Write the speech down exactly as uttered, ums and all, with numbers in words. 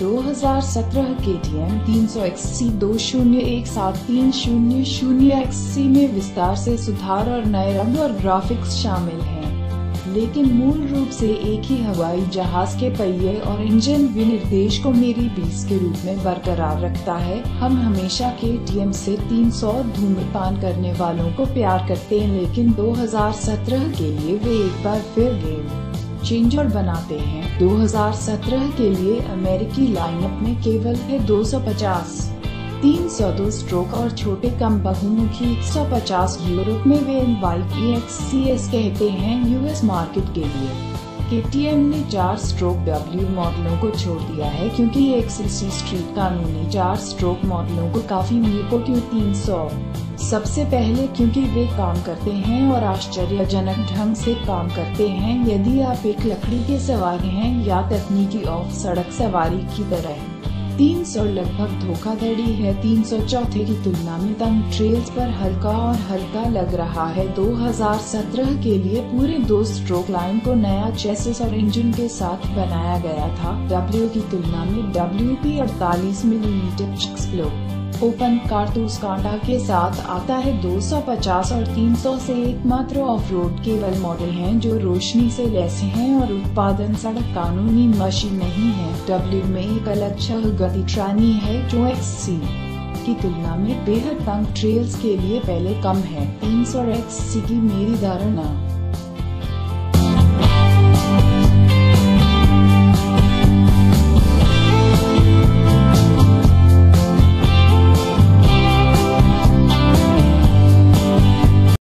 दो हज़ार सत्रह के टी एम तीन सौ एक्स सी दो शून्य एक सात तीन शून्य शून्य एक्स सी में विस्तार से सुधार और नए रंग और ग्राफिक्स शामिल हैं, लेकिन मूल रूप से एक ही हवाई जहाज के पहिए और इंजन विनिर्देश को मेरी बीस के रूप में बरकरार रखता है। हम हमेशा के टी एम से तीन सौ धूम्रपान करने वालों को प्यार करते हैं, लेकिन दो हज़ार सत्रह के लिए वे एक बार फिर गेम चेंजर बनाते हैं। दो हज़ार सत्रह के लिए अमेरिकी लाइनअप में केवल है दो सौ पचास तीन सौ दो स्ट्रोक और छोटे कम बहुमुखी एक सौ पचास। यूरोप में वे bike E X C S कहते हैं। यूएस मार्केट के लिए के टी एम ने चार स्ट्रोक डब्ल्यू मॉडलों को छोड़ दिया है, क्योंकि एक्स स्ट्रीट कानूनी चार स्ट्रोक मॉडलों को काफी मीको क्यू तीन सौ सबसे पहले क्योंकि वे काम करते हैं और आश्चर्यजनक ढंग से काम करते हैं। यदि आप एक लकड़ी के सवार हैं या तकनीकी ऑफ सड़क सवारी की तरह। तीन सौ लगभग धोखाधड़ी है। तीन सौ चौथे की तुलना में तंग ट्रेल्स पर हल्का और हल्का लग रहा है। दो हज़ार सत्रह के लिए पूरे दो स्ट्रोक लाइन को नया चेसिस और इंजन के साथ बनाया गया था। डब्ल्यू की तुलना में डब्ल्यू पी अड़तालीस मिलीमीटर एक्सप्लो ओपन कारतूस कांटा के साथ आता है। दो सौ पचास और तीन सौ से एकमात्र ऑफ रोड केवल मॉडल हैं जो रोशनी से लैस हैं और उत्पादन सड़क कानूनी मशीन नहीं है। डब्ल्यू में एक अलग छह गति ट्रानी है जो एक्स सी की तुलना में बेहद तंग ट्रेल्स के लिए पहले कम है। तीन सौ एक्स सी की मेरी धारणा